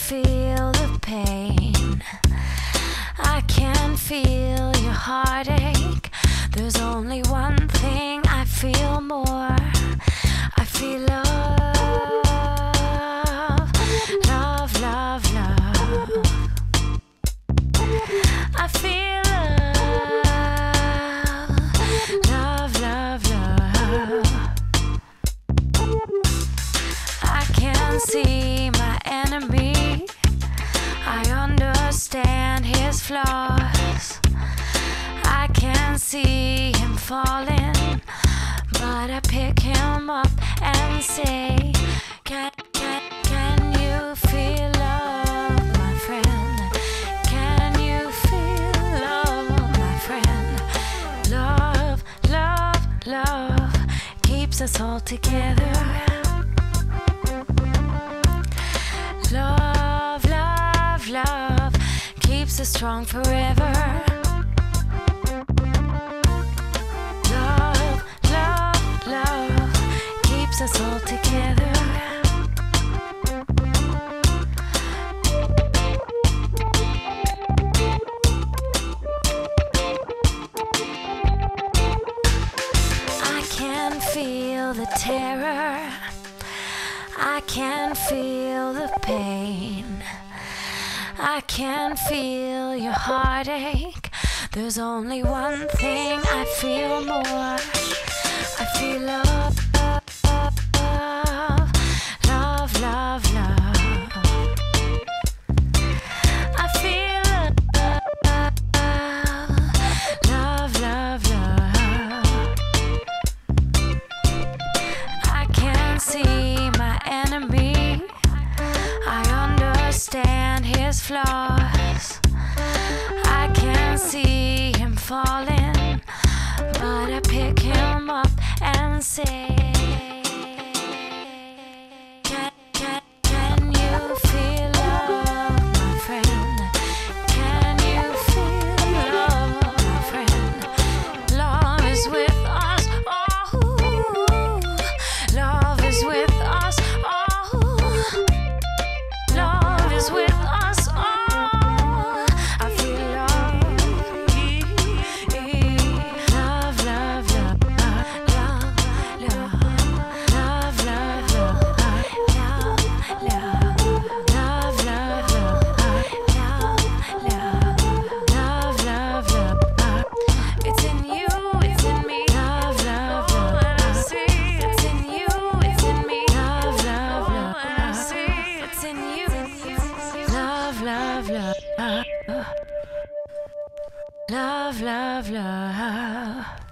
feel the pain. I can feel your heartache. There's only one thing I feel more. I feel love, love, love, love. I feel love, love, love. I can see my enemy. I understand his flaws. I can see him falling, but I pick him up and say, Can you feel love, my friend? Can you feel love, my friend? Love, love, love keeps us all together. Love, love, love keeps us strong forever. Love, love, love keeps us all together. I can feel the terror. I can feel the pain. I can feel your heartache. There's only one thing I feel more. I feel love, love, love, love, love. I feel love, love, love. I can see my enemy. I understand his flaws. I can see him falling, but I pick him up and say, Can you feel love, my friend? Can you feel love, my friend? Love is with us, oh, love is with us, oh, love is with us, oh. I feel love, love, love, love, love, love, love, love, love. It's in you, it's in me. Love, love, love. And I see it's in you, it's in me. Love, love, love. And I see it's in you. Love, love, love. Love, love, love.